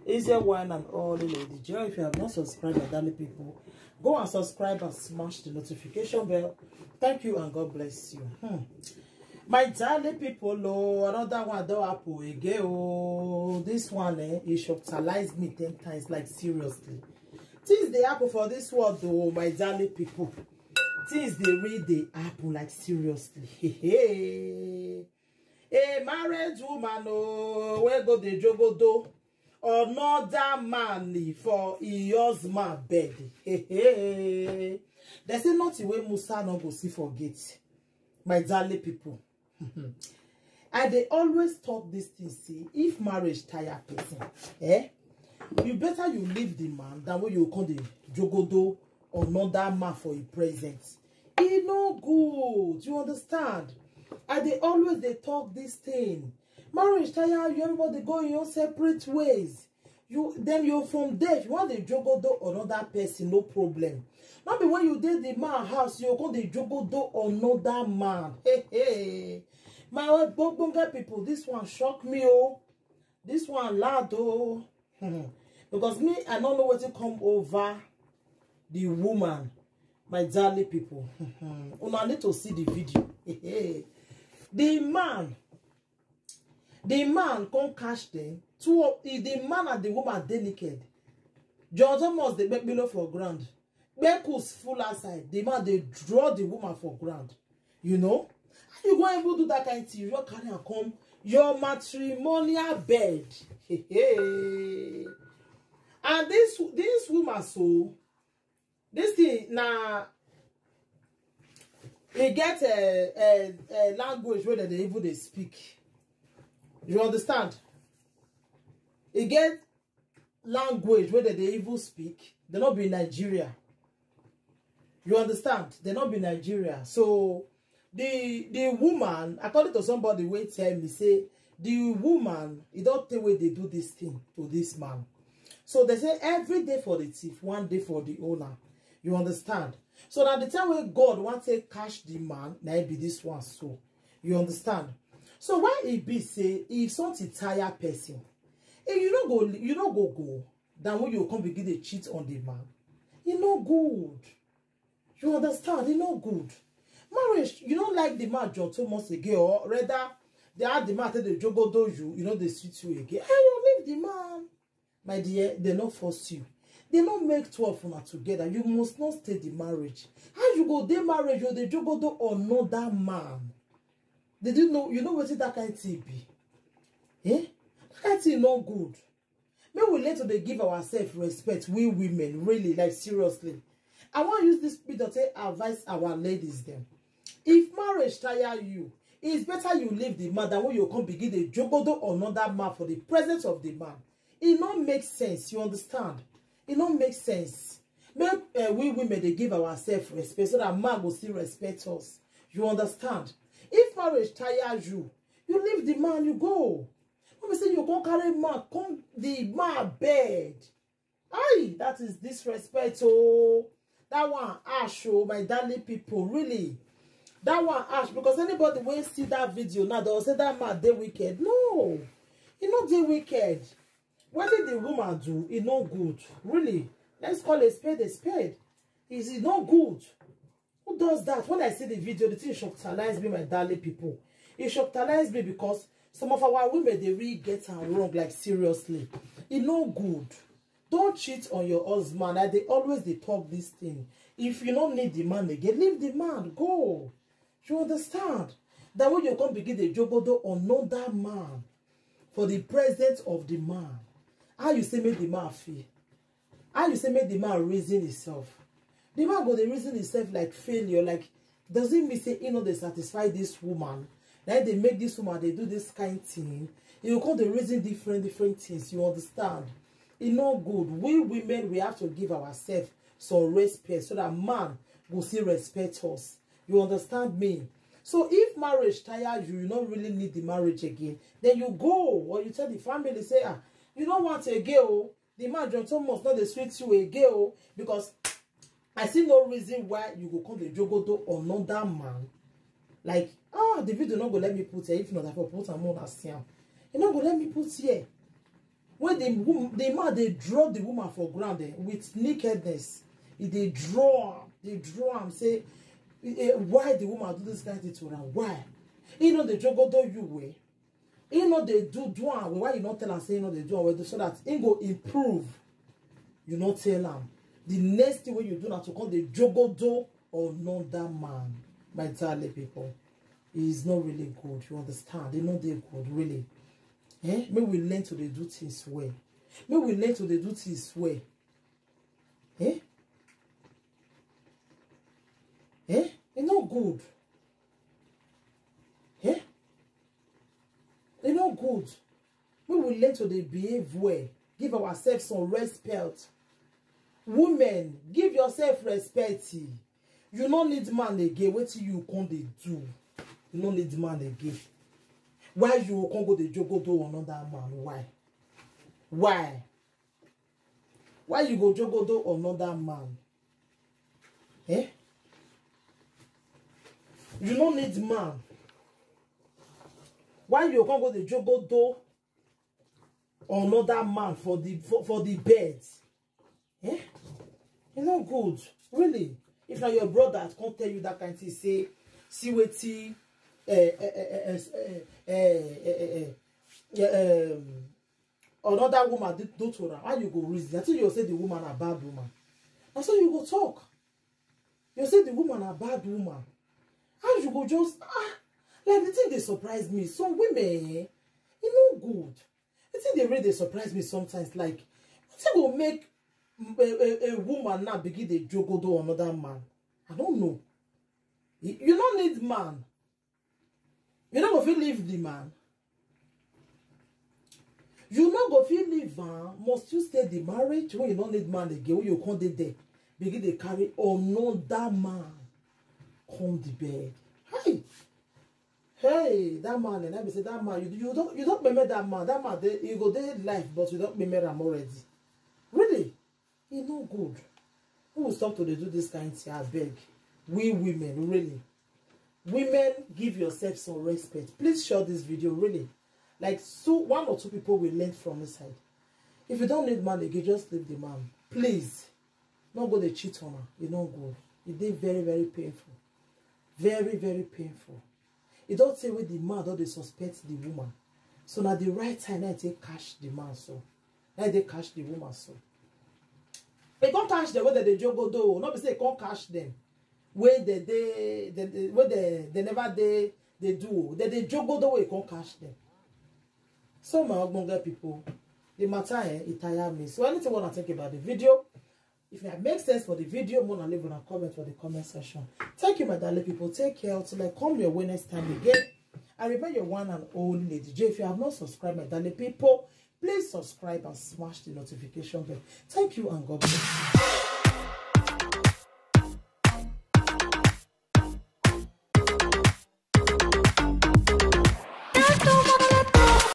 Easier one and all the lady Joy. If you have not subscribed, my darling people, go and subscribe and smash the notification bell. Thank you and God bless you. My darling people, oh, another one don't happen again. Oh, this one it shocked me 10 times, like seriously. Things they happen for this world, though, my darling people. Things they read they happen, like seriously. Hey, a married woman, oh, where go the jogodo? Another man for yours man bed. They say not the way Musa no go see forget. My darling people. And they always talk this thing, see, if marriage tire person, you better you leave the man than when you call the jogodo or another man for a present. It no good. You understand? And they always they talk this thing. Marriage tire you, everybody go in your separate ways. Then you from there, if you want the jogodo or another person, no problem. Not be when you did the man house, you call the jogodo or another man. Hey. My old Bonga people, this one shock me, oh. This one loud, oh. Because me, I don't know what to come over the woman, my darling people. I need to see the video. The man can't catch them. The man and the woman they naked. John Thomas they make below for ground. Beckles full outside. The man they draw the woman for ground. You know? You go and do that kind of thing. You carry and come your matrimonial bed. And this woman so this thing now it get a language where they even they speak. You understand? It get language where they even speak. They not be Nigeria. You understand? They not be Nigeria. So the woman, according to somebody wey tell me, say the woman, it don't tell where they do this thing to this man. So they say every day for the thief, one day for the owner. You understand? So now the time where God wants to catch the man, now it be this one. So you understand? So why it be say if something tire person, if you don't go, then when you come begin to cheat on the man, it no good. You understand? It no good. Marriage, you don't like the man John Thomas again, or rather, they are the man that they jogodo you know, they sweet you again. And you leave the man. My dear, they not force you. They not make 12 of together. You must not stay the marriage. How you go they marriage or they jogodo or another man? They didn't know, you know what that kind of thing be? That kind of thing not good. Maybe we later they give ourselves respect, we women, really, like seriously. I want to use this video to advise our ladies then. If marriage tire you, it's better you leave the man than when you come begin the jogodo or another man for the presence of the man. It don't make sense, you understand? It don't make sense. Make we women they give ourselves respect so that man will still respect us. You understand? If marriage tires you, you leave the man, you go. When we say you can't carry man, come the man bed. Aye, that is disrespect. Oh, that one ash, oh, my darling people, really. That one ash, because anybody will see that video now, they'll say that man they wicked. No, he not they wicked. What did the woman do? It's not good. Really. Let's call a spade a spade. It's not good. Who does that? When I see the video, the thing shocked me, my darling people. It shocked me because some of our women, they really get it wrong, like seriously. It's not good. Don't cheat on your husband. Like they always they talk this thing. If you don't need the man again, leave the man. Go. You understand? That when you come begin the jogodo on another man for the presence of the man. How you say make the man feel? How you say make the man reason himself? The man go the reason himself like failure. Like, does it mean say you know they satisfy this woman? Like they make this woman they do this kind of thing. You call the reason different things. You understand? It's not good. We women we have to give ourselves some respect so that man will still respect us. You understand me? So if marriage tires you, you don't really need the marriage again. Then you go or you tell the family say you don't want a girl. The man John Thomas not the sweet you a girl because I see no reason why you go come the jogodo or another man. Like the video not go let me put here if not I for put a more as you not go let me put here. when the man they draw the woman for ground with nakedness, they draw am say why the woman do this kind of thing to her? Why? You know the jogodo you way. You know they do am. Why you not tell am say you know they do am so that it go improve? You not tell am. The next thing when you do now to call the jogodo or another man, my darling people, is not really good. You understand? They know they're good, really. Eh? May we learn to do things well. May we learn to do things well. Eh? Eh? It's not good. Eh? It's not good. May we learn to behave well. Give ourselves some respect. Women, give yourself respect. You don't need man again. What you can't do? You don't need man again. Why you can't go to jogodo another man? Why? Why? Why you go jogodo another man? Eh? You don't need man. Why you can't go to jogodo another man for the bed? Eh? It's not good, really. If now your brother can't tell you that kind of thing, say, see what another woman do to her, how you go reason? Until you say the woman a bad woman. And so you go talk. You say the woman a bad woman. How you go just like the thing they surprise me. Some women, it's no good. The thing they really surprise me sometimes. Like, what will make a woman now begin to jogodo another man? I don't know. You don't need man. You don't go feel leave the man. You not go feel leave man. Must you stay the marriage when you don't need man again? When you can't there, begin to carry another man come the bed. Hey, that man, and I say that man. You don't remember that man. That man, you go there life, but you don't remember him already. Really, it's no good. Who will stop to do this kind of thing? I beg. We women, really. Women, give yourself some respect. Please share this video, really. Like, so one or two people will learn from this side. If you don't need man again, just leave the man. Please. Don't go to cheat on her. It's not good. It is very, very painful. Very, very painful. It don't say where the man don't they suspect the woman. So now the right time, now they catch the man so. Now they catch the woman so. They can't catch them whether they jogo do. Not be say they can't catch them. Where they never they do. They jogo do where they can't catch them. Some Ogbonge people, the matter it tire me. So anything want to think about the video, if it makes sense for the video, more leave a comment for the comment section. Thank you, my darling people. Take care. Until I come your way next time again. I remember your one and only Lady J. If you have not subscribed, my darling people, please subscribe and smash the notification bell. Thank you and God bless you.